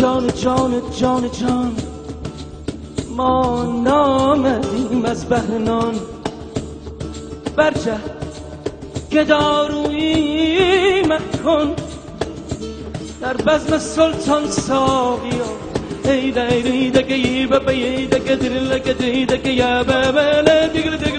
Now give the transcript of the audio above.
جان ما نامدیم از بهر نان برجه گدارویی مکن در بزم سلطان ساقیا ای دایی دگی بابی دگی دل دگی دگی یا بابا دگی